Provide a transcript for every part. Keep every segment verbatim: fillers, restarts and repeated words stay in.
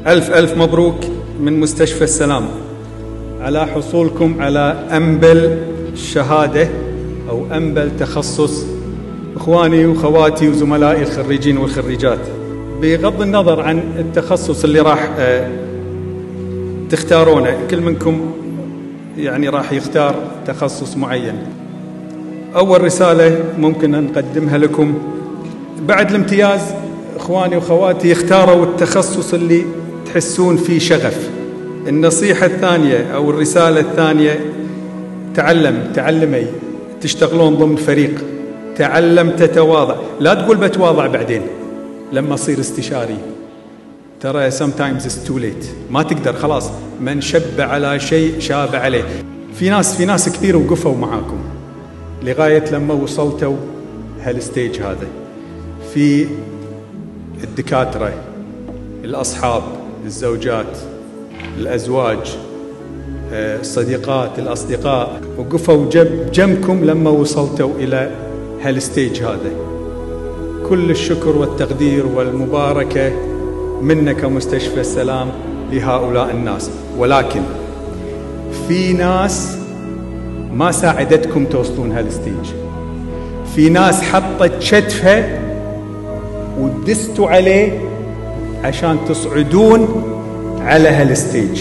ألف ألف مبروك من مستشفى السلام على حصولكم على أنبل شهادة أو أنبل تخصص. إخواني وخواتي وزملائي الخريجين والخريجات، بغض النظر عن التخصص اللي راح تختارونه، كل منكم يعني راح يختار تخصص معين. أول رسالة ممكن أن نقدمها لكم بعد الامتياز، إخواني وخواتي اختاروا التخصص اللي تحسون فيه شغف. النصيحة الثانية أو الرسالة الثانية، تعلم تعلمي تشتغلون ضمن فريق، تعلم تتواضع. لا تقول بتواضع بعدين لما أصير استشاري، ترى sometimes it's too late، ما تقدر، خلاص من شب على شيء شاب عليه. في ناس في ناس كثير وقفوا معاكم لغاية لما وصلتوا هالستيج هذا، في الدكاترة، الأصحاب، الزوجات، الأزواج، الصديقات، الأصدقاء، وقفوا جنب جنبكم لما وصلتوا إلى هالستيج هذا. كل الشكر والتقدير والمباركة منا كمستشفى السلام لهؤلاء الناس. ولكن في ناس ما ساعدتكم توصلون هالستيج، في ناس حطت شتفها ودستوا عليه عشان تصعدون على هالستيج.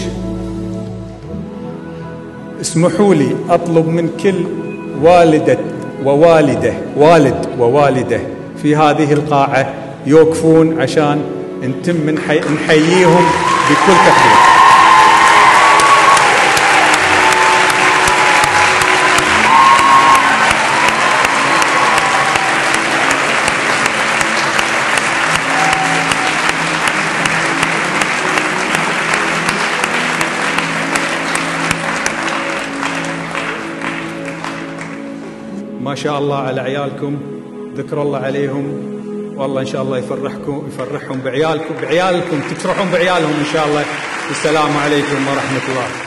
اسمحوا لي أطلب من كل والدة ووالدة، والد ووالدة في هذه القاعة يوقفون عشان نتم نحييهم بكل تقدير. ما شاء الله على عيالكم، ذكر الله عليهم، والله إن شاء الله يفرحكم يفرحهم بعيالكم بعيالكم تفرحون بعيالهم إن شاء الله. السلام عليكم ورحمة الله.